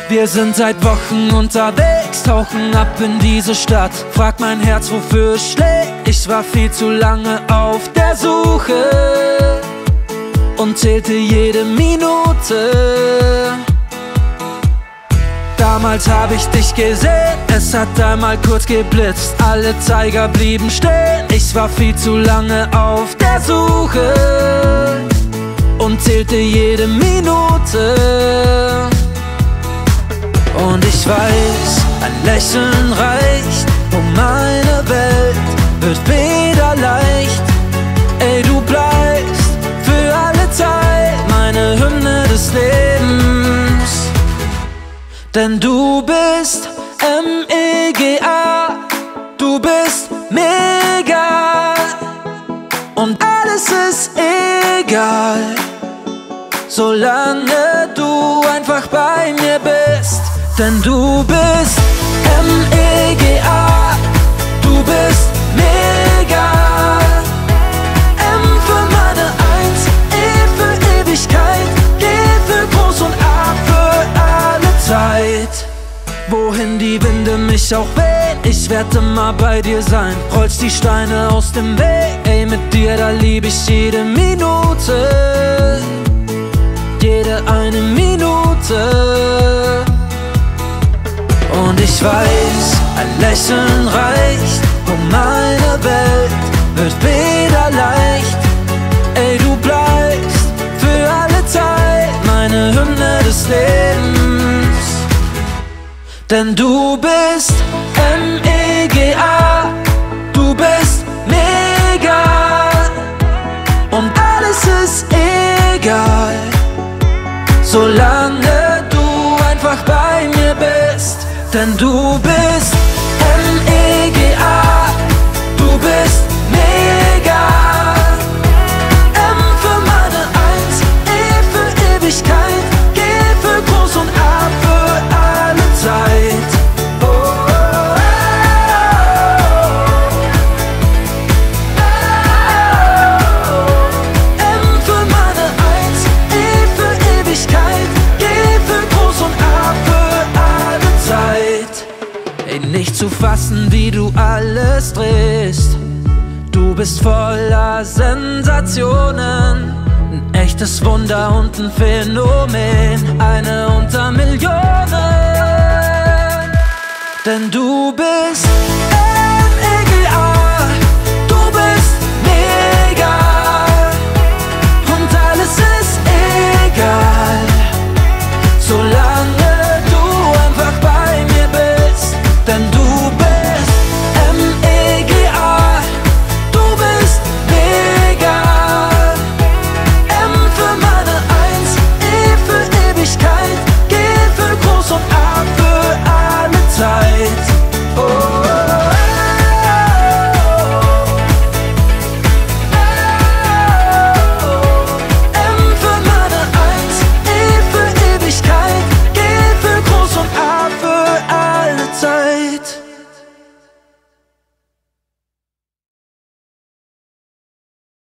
Wir sind seit Wochen unterwegs, tauchen ab in diese Stadt. Frag mein Herz, wofür es schlägt. Ich war viel zu lange auf der Suche und zählte jede Minute. Damals hab ich dich gesehen, es hat einmal kurz geblitzt. Alle Zeiger blieben stehen, ich war viel zu lange auf der Suche und zählte jede Minute. Und ich weiß, ein Lächeln reicht, und meine Welt wird wieder leicht. Ey, du bleibst für alle Zeit meine Hymne des Lebens. Denn du bist MEGA, du bist mega. Und alles ist egal, solange du einfach bei mir bist. Denn du bist MEGA, du bist mega. M für meine Eins, E für Ewigkeit, G für groß und A für alle Zeit. Wohin die Winde mich auch wehen, ich werd immer bei dir sein. Rollst die Steine aus dem Weg, ey, mit dir, da lieb ich jede Minute. Jede eine Minute. Und ich weiß, ein Lächeln reicht, und meine Welt wird wieder leicht. Ey, du bleibst für alle Zeit meine Hymne des Lebens. Denn du bist MEGA, du bist mega. Und alles ist egal, solange du einfach bei mir bist. Denn du bist MEGA, du bist mega. M für meine Eins, E für Ewigkeit, G für groß und A für alle Zeit. Oh, oh, oh, oh. M für meine Eins, E für Ewigkeit, G für groß und A für alle Zeit. Ey, nicht zu fassen, wie du alles drehst. Du bist voller Sensationen, ein echtes Wunder und ein Phänomen. Eine